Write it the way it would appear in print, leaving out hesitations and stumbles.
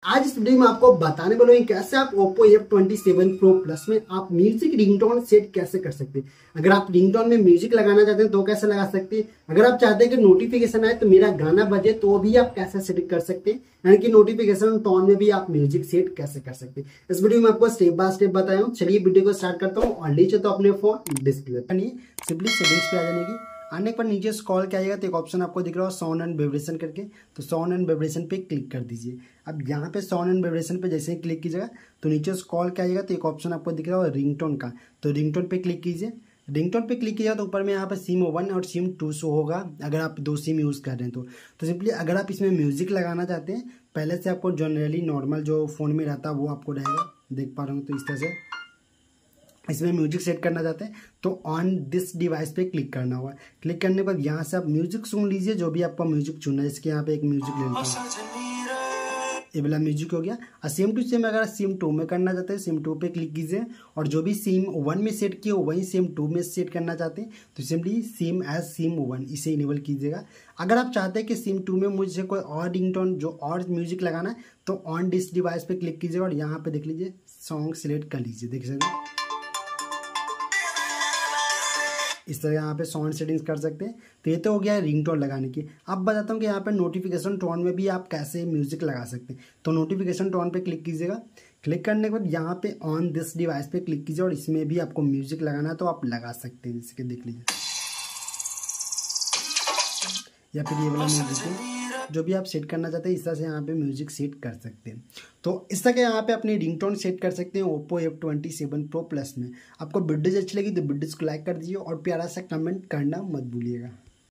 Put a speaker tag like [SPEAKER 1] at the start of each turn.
[SPEAKER 1] आज इस वीडियो में आपको बताने वाला हूं कैसे आप Oppo F27 Pro Plus में आप म्यूजिक रिंगटोन सेट कैसे कर सकते हैं। अगर आप रिंगटोन में म्यूजिक लगाना चाहते हैं तो कैसे लगा सकते हैं। अगर आप चाहते हैं कि नोटिफिकेशन आए तो मेरा गाना बजे तो भी आप कैसे सेट कर सकते हैं, यानी कि नोटिफिकेशन टोन में भी आप म्यूजिक सेट कैसे कर सकते हैं। इस वीडियो में आपको स्टेप बाय स्टेप बताया हूं। चलिए वीडियो को स्टार्ट करता हूँ। और नीचे तो अपने फोन डिस्प्ले सिंपली सेटिंग्स पे आ जाने की। आने पर नीचे स्क्रॉल किया जाएगा तो एक ऑप्शन आपको दिख रहा हो साउंड एंड वाइब्रेशन करके, तो साउंड एंड वाइब्रेशन पे क्लिक कर दीजिए। अब यहाँ पे साउंड एंड वाइब्रेशन पे जैसे ही क्लिक कीजिएगा तो नीचे स्क्रॉल किया जाएगा तो एक ऑप्शन आपको दिख रहा हो रिंगटोन का, तो रिंगटोन पे क्लिक कीजिए। रिंगटोन पे क्लिक किया तो ऊपर में यहाँ पे सिम 1 और सिम 2 शो होगा अगर आप 2 सिम यूज़ कर रहे हैं तो सिंपली अगर आप इसमें म्यूजिक लगाना चाहते हैं, पहले से आपको जनरली नॉर्मल जो फ़ोन में रहता है वो आपको रहेगा, देख पा रहे हो तो इस तरह से इसमें म्यूजिक सेट करना चाहते हैं तो ऑन दिस डिवाइस पे क्लिक करना होगा। क्लिक करने के बाद यहाँ से आप म्यूजिक सुन लीजिए, जो भी आपका म्यूजिक चुनना है। इसके यहाँ पे एक म्यूजिक ले लेता हूँ, ये वाला म्यूजिक हो गया। और सेम टू सेम अगर सिम 2 में करना चाहते हैं सिम 2 पे क्लिक कीजिए, और जो भी सिम 1 में सेट किया वही सिम 2 में सेट करना चाहते हैं तो सिंपली सिम एज सिम 1 इसे इनेबल कीजिएगा। अगर आप चाहते हैं कि सिम 2 में मुझे कोई और रिंगटोन जो और म्यूजिक लगाना है तो ऑन दिस डिवाइस पे क्लिक कीजिएगा और यहाँ पे देख लीजिए सॉन्ग सिलेक्ट कर लीजिए, देख सकते हैं इस तरह यहाँ पे साउंड सेटिंग्स कर सकते हैं। तो ये तो हो गया है रिंगटोन लगाने की। अब बताता हूँ कि यहाँ पे नोटिफिकेशन टोन में भी आप कैसे म्यूजिक लगा सकते हैं। तो नोटिफिकेशन टोन पे क्लिक कीजिएगा। क्लिक करने के बाद यहाँ पे ऑन दिस डिवाइस पे क्लिक कीजिए और इसमें भी आपको म्यूजिक लगाना है तो आप लगा सकते हैं, जैसे कि देख लीजिए, या फिर ये वाला म्यूजिक है जो भी आप सेट करना चाहते हैं इस तरह से यहाँ पे म्यूजिक सेट कर सकते हैं। तो इस तरह के यहाँ पे अपनी रिंगटोन सेट कर सकते हैं Oppo F27 Pro Plus में। आपको वीडियो अच्छी लगी तो वीडियो को लाइक कर दीजिए और प्यारा सा कमेंट करना मत भूलिएगा।